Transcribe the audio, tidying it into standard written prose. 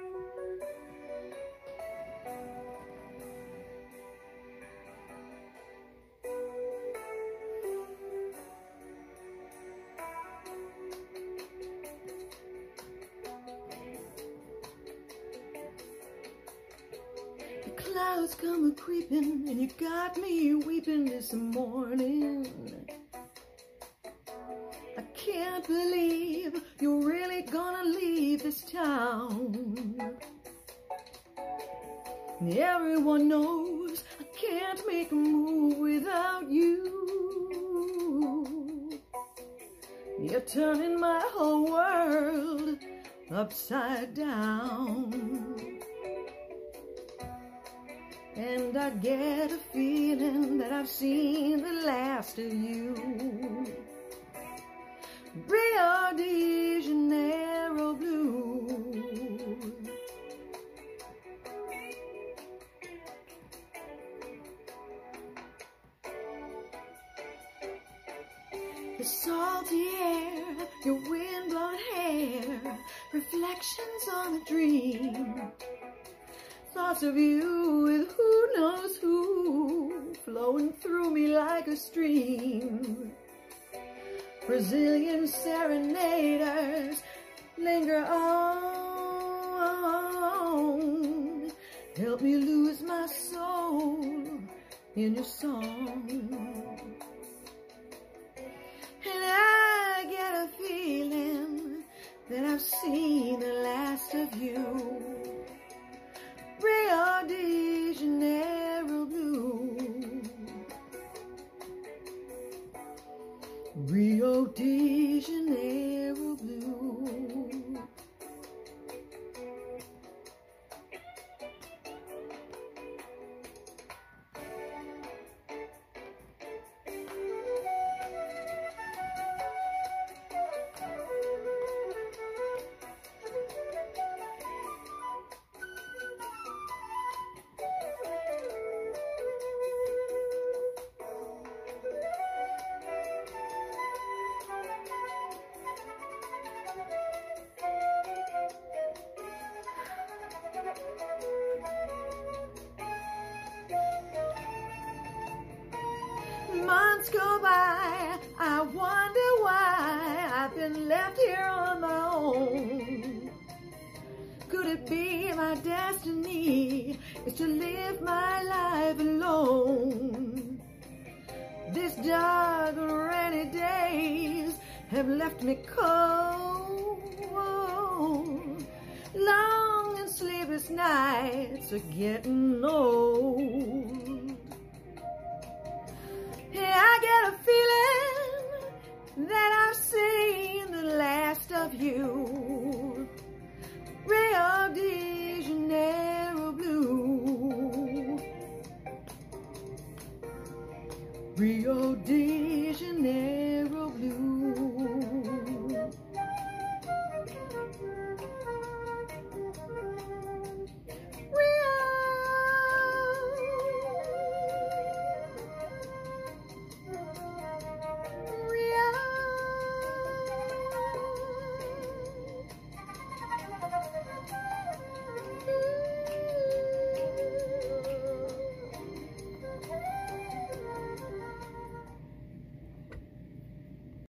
Clouds come a-creeping, and you got me weeping this morning. I can't believe you're really gonna leave this town. Everyone knows I can't make a move without you. You're turning my whole world upside down. And I get a feeling that I've seen the last of you. Rio de Janeiro blue. The salty air, your wind-blown hair, reflections on a dream. Thoughts of you with who knows who, flowing through me like a stream. Brazilian serenaders linger on. Help me lose my soul in your song. And I get a feeling that I've seen the last of you. Rio de Janeiro blue. Rio de Janeiro blue. Months go by, I wonder why I've been left here on my own. Could it be my destiny is to live my life alone? This dark and rainy days have left me cold. Long and sleepless nights are getting old. I get a feeling that I've seen the last of you. Rio de Janeiro blue. Rio de